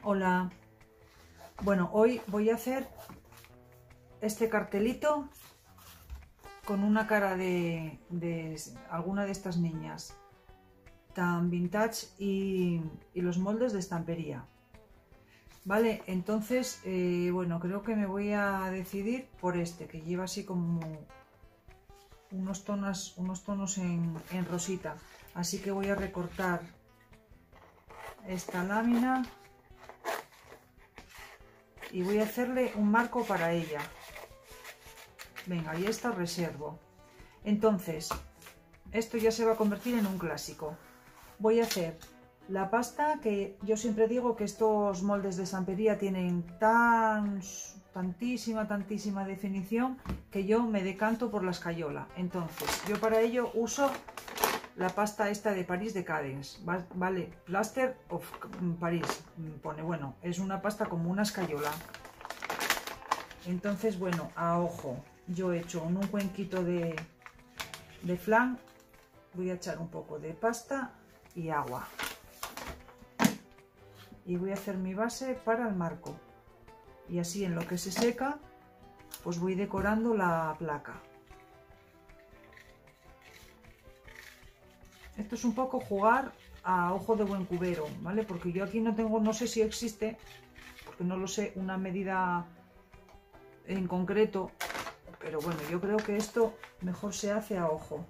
Hola, bueno, hoy voy a hacer este cartelito con una cara de alguna de estas niñas tan vintage y los moldes de estampería. Vale, entonces, bueno, creo que me voy a decidir por este, que lleva así como unos tonos en rosita. Así que voy a recortar esta lámina y voy a hacerle un marco para ella. Venga, y esta reservo. Entonces, esto ya se va a convertir en un clásico. Voy a hacer la pasta, que yo siempre digo que estos moldes de estampería tienen tantísima definición que yo me decanto por la escayola. Entonces, yo para ello uso la pasta esta de París de Cadence, ¿vale? Plaster of Paris, pone, bueno, es una pasta como una escayola. Entonces, bueno, a ojo, yo he hecho en un cuenquito de flan, voy a echar un poco de pasta y agua. Y voy a hacer mi base para el marco. Y así en lo que se seca, pues voy decorando la placa. Esto es un poco jugar a ojo de buen cubero, ¿vale? Porque yo aquí no tengo, no sé si existe, porque no lo sé, una medida en concreto, pero bueno, yo creo que esto mejor se hace a ojo.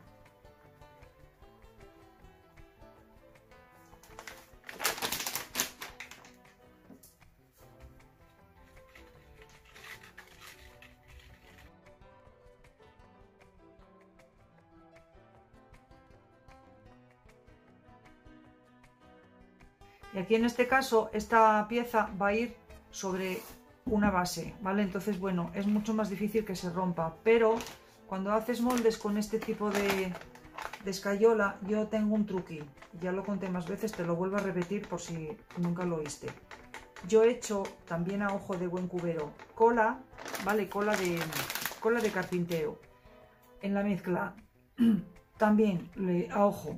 Y aquí en este caso esta pieza va a ir sobre una base, ¿vale? Entonces, bueno, es mucho más difícil que se rompa, pero cuando haces moldes con este tipo de escayola, yo tengo un truqui, ya lo conté más veces, te lo vuelvo a repetir por si nunca lo oíste. Yo he hecho también a ojo de buen cubero cola, ¿vale? Cola de carpintero en la mezcla. También a ojo.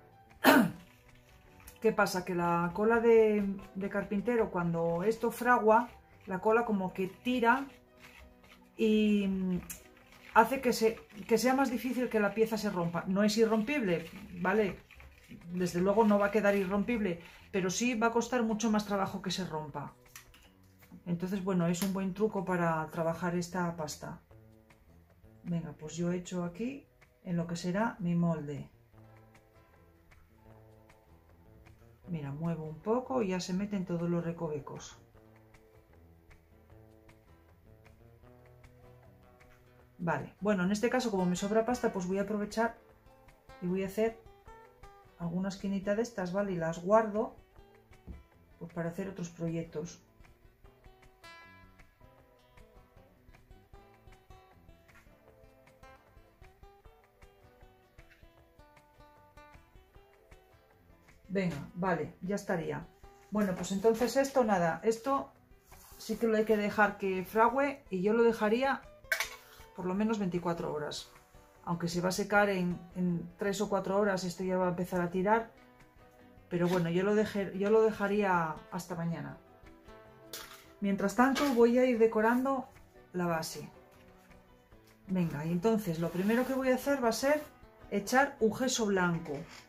¿Qué pasa? Que la cola de carpintero, cuando esto fragua, la cola como que tira y hace que sea más difícil que la pieza se rompa. No es irrompible, ¿vale? Desde luego no va a quedar irrompible, pero sí va a costar mucho más trabajo que se rompa. Entonces, bueno, es un buen truco para trabajar esta pasta. Venga, pues yo he hecho aquí en lo que será mi molde. Mira, muevo un poco y ya se meten todos los recovecos. Vale, bueno, en este caso como me sobra pasta, pues voy a aprovechar y voy a hacer alguna esquinita de estas, ¿vale? Y las guardo pues para hacer otros proyectos. Venga, vale, ya estaría. Bueno, pues entonces esto, nada, esto sí que lo hay que dejar que fragüe y yo lo dejaría por lo menos 24 horas. Aunque se va a secar en 3 o 4 horas, esto ya va a empezar a tirar. Pero bueno, yo lo dejaría hasta mañana. Mientras tanto voy a ir decorando la base. Venga, y entonces lo primero que voy a hacer va a ser echar un gesso blanco.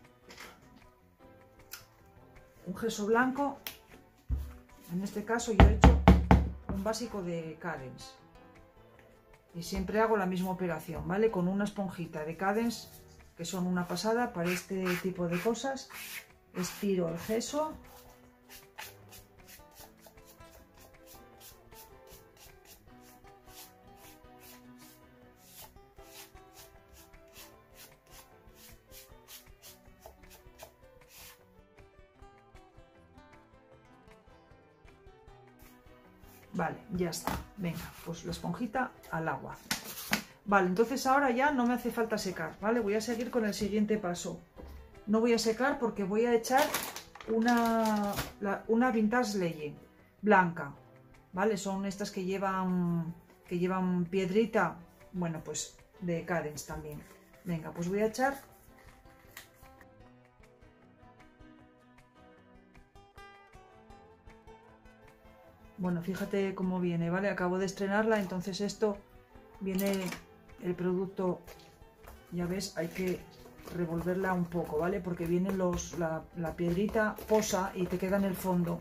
Un gesso blanco, en este caso yo he hecho un básico de Cadence. Y siempre hago la misma operación, ¿vale? Con una esponjita de Cadence, que son una pasada para este tipo de cosas. Estiro el gesso. Vale, ya está. Venga, pues la esponjita al agua. Vale, entonces ahora ya no me hace falta secar, ¿vale? Voy a seguir con el siguiente paso. No voy a secar porque voy a echar una Vintage Legend blanca, ¿vale? Son estas que llevan piedrita, bueno, pues de Cadence también. Venga, pues voy a echar Bueno, fíjate cómo viene, ¿vale? Acabo de estrenarla, entonces esto viene el producto, ya ves, hay que revolverla un poco, ¿vale? Porque viene la piedrita, posa y te queda en el fondo.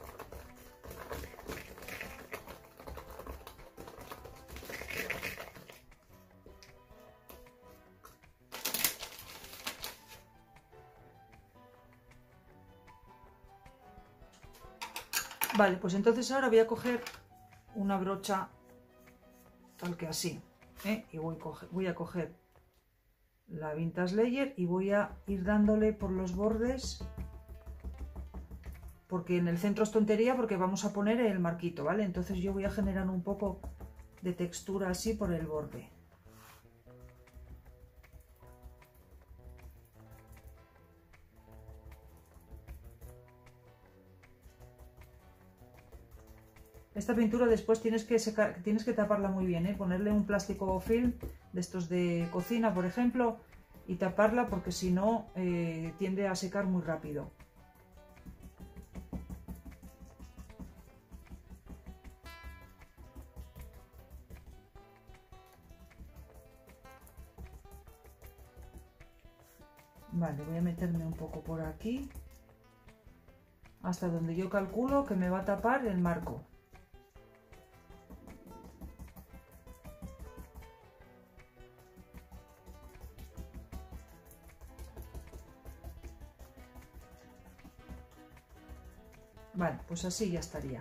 Vale, pues entonces ahora voy a coger una brocha tal que así, ¿eh? Y voy a coger la Vintage Layer y voy a ir dándole por los bordes, porque en el centro es tontería porque vamos a poner el marquito, ¿vale? Entonces yo voy a generar un poco de textura así por el borde. Esta pintura después tienes que taparla muy bien, ¿eh? Ponerle un plástico film de estos de cocina, por ejemplo, y taparla porque si no tiende a secar muy rápido. Vale, voy a meterme un poco por aquí, hasta donde yo calculo que me va a tapar el marco. Vale, pues así ya estaría.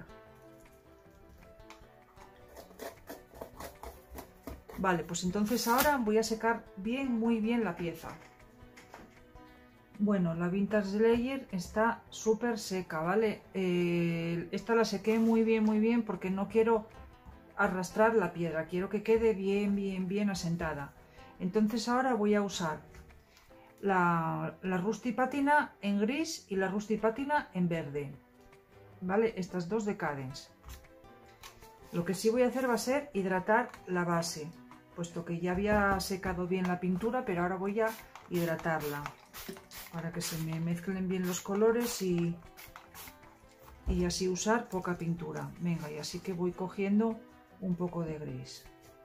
Vale, pues entonces ahora voy a secar bien, muy bien la pieza. Bueno, la Vintage Layer está súper seca, ¿vale? Esta la sequé muy bien porque no quiero arrastrar la piedra, quiero que quede bien asentada. Entonces ahora voy a usar la Rusty Patina en gris y la Rusty Patina en verde, ¿vale? Estas dos de Cadence. Lo que sí voy a hacer va a ser hidratar la base, puesto que ya había secado bien la pintura, pero ahora voy a hidratarla para que se me mezclen bien los colores y así usar poca pintura. Venga, y así que voy cogiendo un poco de gris.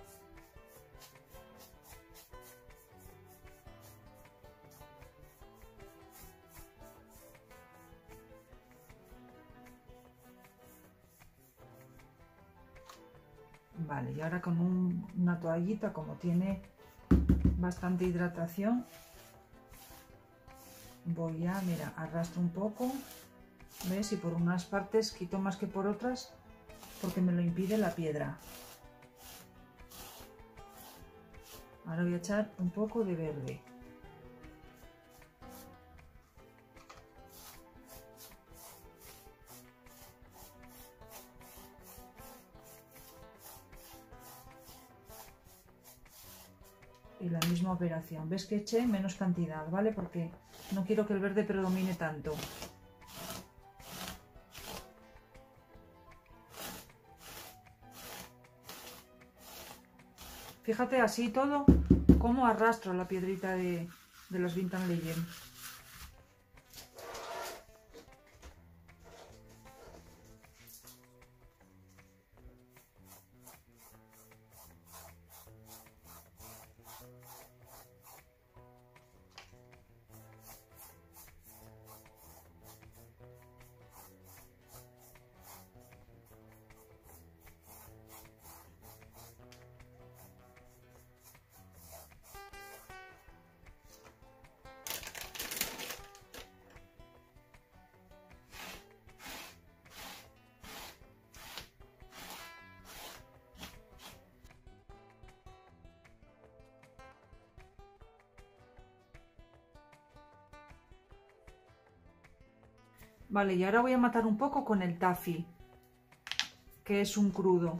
Vale, y ahora con una toallita, como tiene bastante hidratación, voy a, mira, arrastro un poco, ¿ves? Y por unas partes quito más que por otras porque me lo impide la piedra. Ahora voy a echar un poco de verde. Y la misma operación. ¿Ves que eché menos cantidad, ¿vale? Porque no quiero que el verde predomine tanto. Fíjate así todo, cómo arrastro la piedrita de los Vintage Layer. Vale, y ahora voy a matar un poco con el taffy, que es un crudo.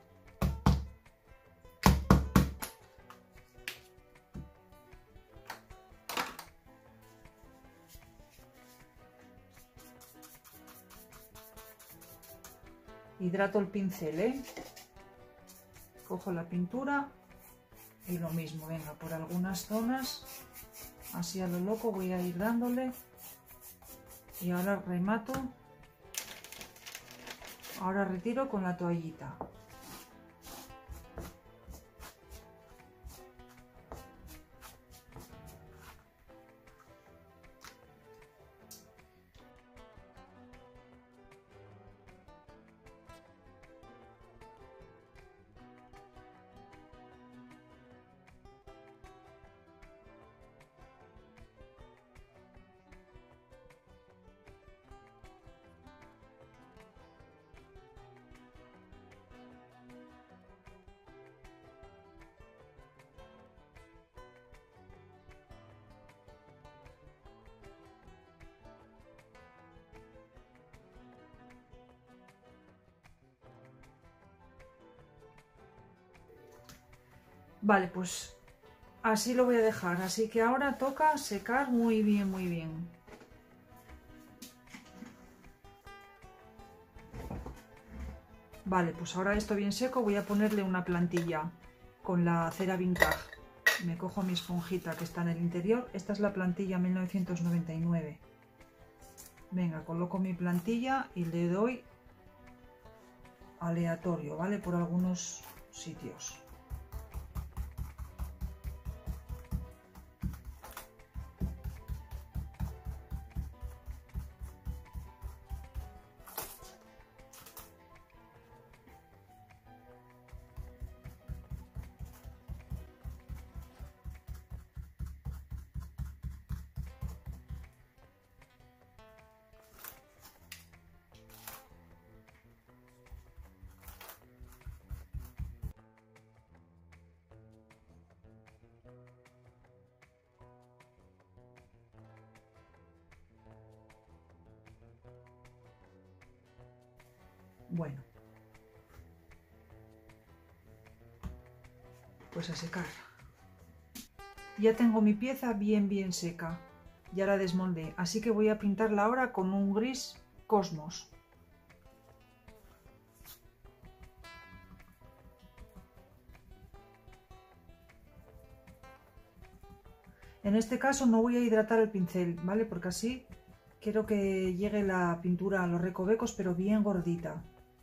Hidrato el pincel, ¿eh? Cojo la pintura y lo mismo, venga, por algunas zonas, así a lo loco voy a ir dándole. Y ahora remato Ahora retiro con la toallita. Vale, pues así lo voy a dejar. Así que ahora toca secar muy bien, muy bien. Vale, pues ahora esto bien seco, voy a ponerle una plantilla con la cera vintage. Me cojo mi esponjita que está en el interior. Esta es la plantilla 1999. Venga, coloco mi plantilla y le doy aleatorio, ¿vale? Por algunos sitios. Bueno, pues a secar. Ya tengo mi pieza bien seca, ya la desmoldé, así que voy a pintarla ahora con un gris Cosmos. En este caso no voy a hidratar el pincel, ¿vale? Porque así quiero que llegue la pintura a los recovecos, pero bien gordita.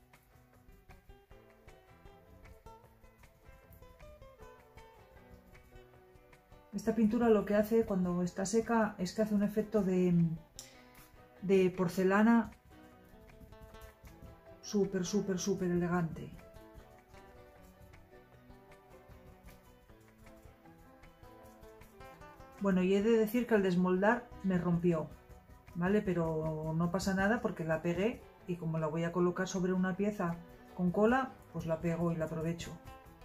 Esta pintura lo que hace cuando está seca es que hace un efecto de porcelana súper elegante. Bueno, y he de decir que al desmoldar me rompió, ¿vale? Pero no pasa nada porque la pegué y como la voy a colocar sobre una pieza con cola, pues la pego y la aprovecho.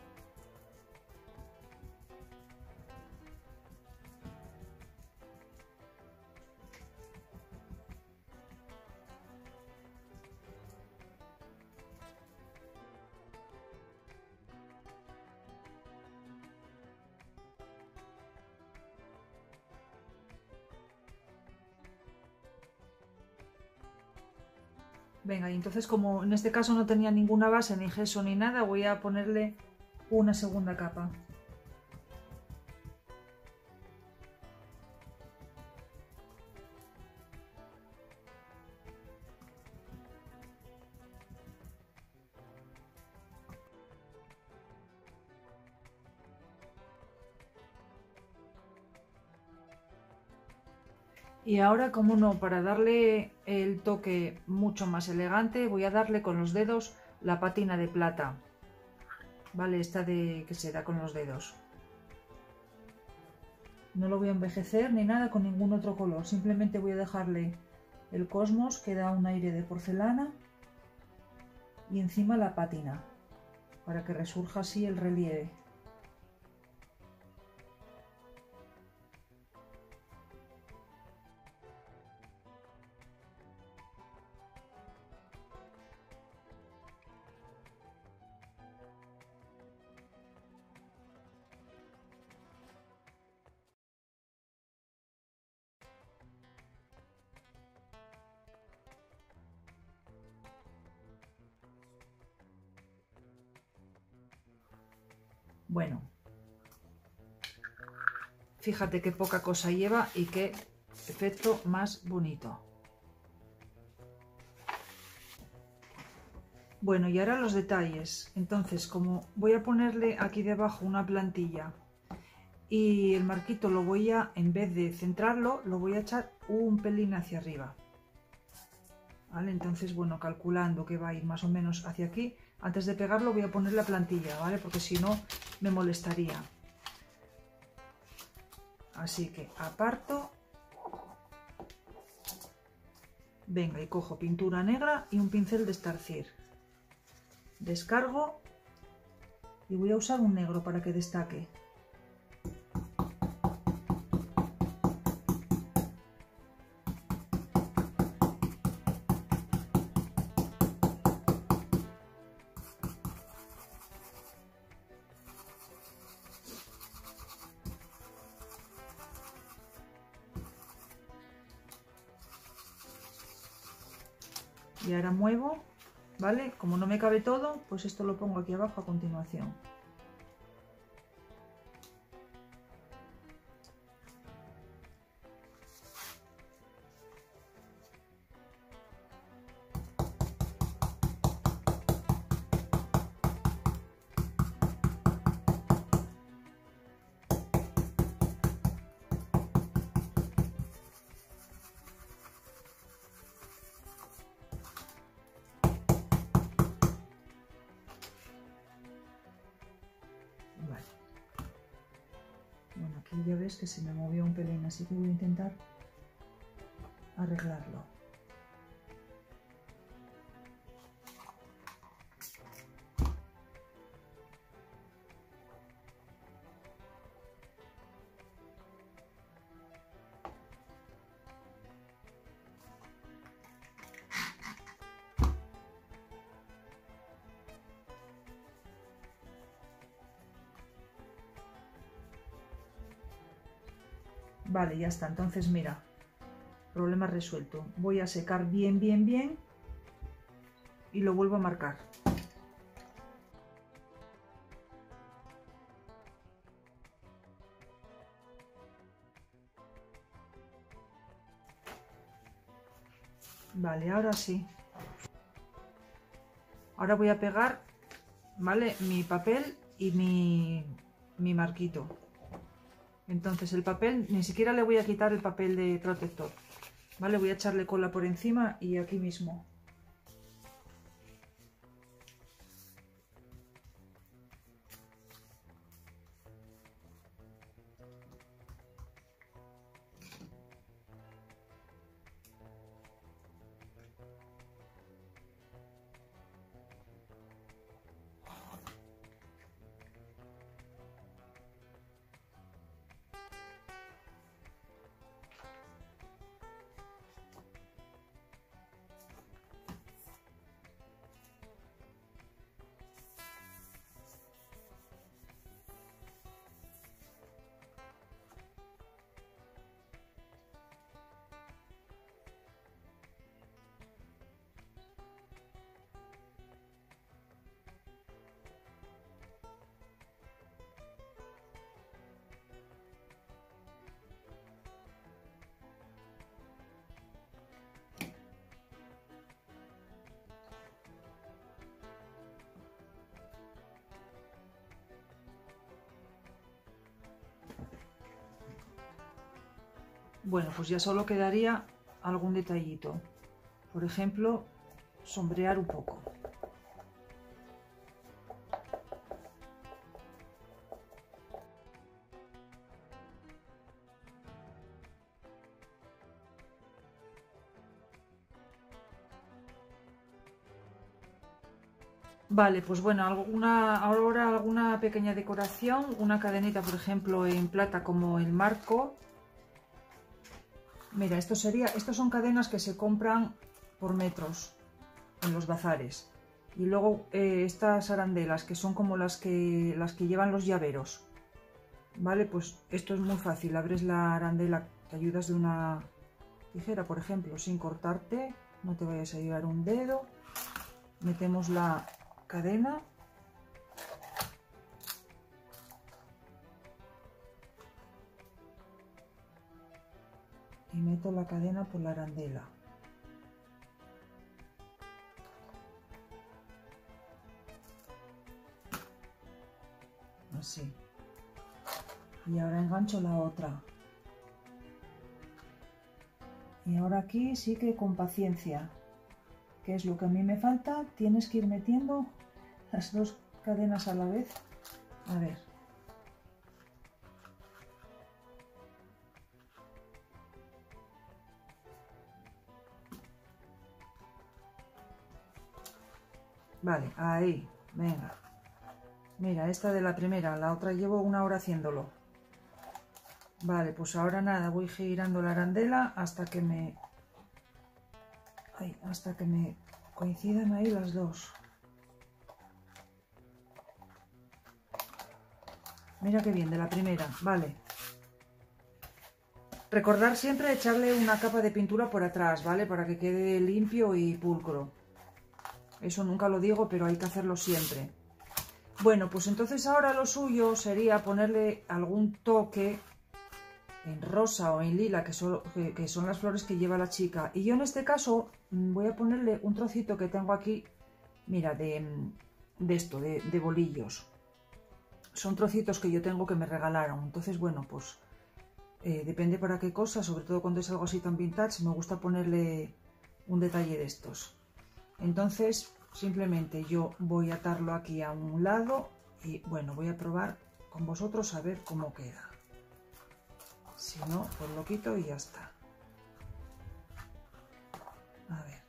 Venga, y entonces como en este caso no tenía ninguna base, ni gesso ni nada, voy a ponerle una segunda capa. Y ahora, como no, para darle el toque mucho más elegante, voy a darle con los dedos la pátina de plata. Vale, esta de que se da con los dedos. No lo voy a envejecer ni nada con ningún otro color. Simplemente voy a dejarle el Cosmos, que da un aire de porcelana. Y encima la pátina, para que resurja así el relieve. Bueno, fíjate qué poca cosa lleva y qué efecto más bonito. Bueno, y ahora los detalles. Entonces, como voy a ponerle aquí debajo una plantilla y el marquito lo voy a, en vez de centrarlo, lo voy a echar un pelín hacia arriba. ¿Vale? Entonces, bueno, calculando que va a ir más o menos hacia aquí, antes de pegarlo voy a poner la plantilla, ¿vale? Porque si no me molestaría. Así que aparto. Venga, y cojo pintura negra y un pincel de estarcir. Descargo y voy a usar un negro para que destaque. Y ahora muevo, ¿vale? Como no me cabe todo, pues esto lo pongo aquí abajo a continuación. Vale. Bueno, aquí ya ves que se me movió un pelín, así que voy a intentar arreglarlo. Vale, ya está. Entonces, mira, problema resuelto. Voy a secar bien, bien, bien y lo vuelvo a marcar. Vale, ahora sí. Ahora voy a pegar, ¿vale? Mi papel y mi marquito. Entonces el papel, ni siquiera le voy a quitar el papel de protector, ¿vale? Voy a echarle cola por encima y aquí mismo. Bueno, pues ya solo quedaría algún detallito. Por ejemplo, sombrear un poco. Vale, pues bueno, ahora alguna pequeña decoración, una cadenita, por ejemplo, en plata como el marco. Mira, estos son cadenas que se compran por metros en los bazares. Y luego estas arandelas, que son como las que llevan los llaveros. Vale, pues esto es muy fácil. Abres la arandela, te ayudas de una tijera, por ejemplo, sin cortarte, no te vayas a llevar un dedo. Metemos la cadena. Y meto la cadena por la arandela. Y ahora engancho la otra. Y ahora aquí sí que con paciencia, que es lo que a mí me falta, tienes que ir metiendo las dos cadenas a la vez. A ver. Vale, ahí, venga. Mira, esta de la primera, la otra llevo 1 hora haciéndolo. Vale, pues ahora nada, voy girando la arandela hasta que me coincidan ahí las dos. Mira qué bien, de la primera, vale. Recordar siempre echarle una capa de pintura por atrás, ¿vale? Para que quede limpio y pulcro. Eso nunca lo digo, pero hay que hacerlo siempre. Bueno, pues entonces ahora lo suyo sería ponerle algún toque en rosa o en lila, que son las flores que lleva la chica. Y yo en este caso voy a ponerle un trocito que tengo aquí, mira, de bolillos. Son trocitos que yo tengo que me regalaron. Entonces, bueno, pues depende para qué cosa, sobre todo cuando es algo así tan vintage, me gusta ponerle un detalle de estos. Entonces, simplemente yo voy a atarlo aquí a un lado y, bueno, voy a probar con vosotros a ver cómo queda. Si no, pues lo quito y ya está. A ver.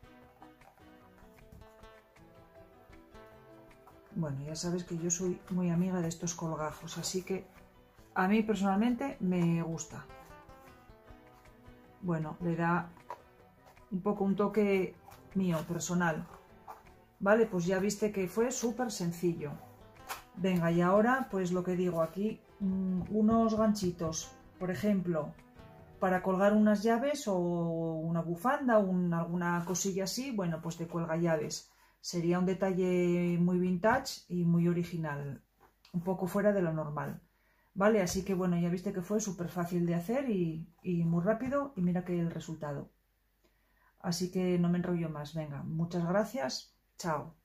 Bueno, ya sabes que yo soy muy amiga de estos colgajos, así que a mí personalmente me gusta. Bueno, le da un poco un toque mío, personal. Vale, pues ya viste que fue súper sencillo. Venga, y ahora pues lo que digo aquí, unos ganchitos, por ejemplo, para colgar unas llaves o una bufanda, alguna cosilla así, bueno, pues de cuelga llaves. Sería un detalle muy vintage y muy original, un poco fuera de lo normal. Vale, así que bueno, ya viste que fue súper fácil de hacer y muy rápido, y mira que el resultado. Así que no me enrollo más, venga, muchas gracias, chao.